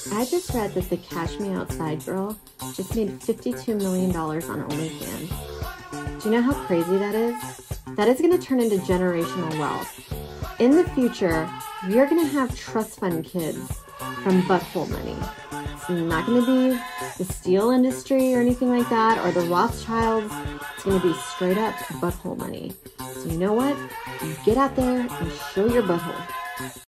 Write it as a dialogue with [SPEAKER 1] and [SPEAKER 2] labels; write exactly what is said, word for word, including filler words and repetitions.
[SPEAKER 1] I just read that the Cash Me Outside girl just made fifty-two million dollars on OnlyFans. Do you know how crazy that is? That is going to turn into generational wealth. In the future, we are going to have trust fund kids from butthole money. It's not going to be the steel industry or anything like that, or the Rothschilds. It's going to be straight up butthole money. So you know what? You get out there and show your butthole.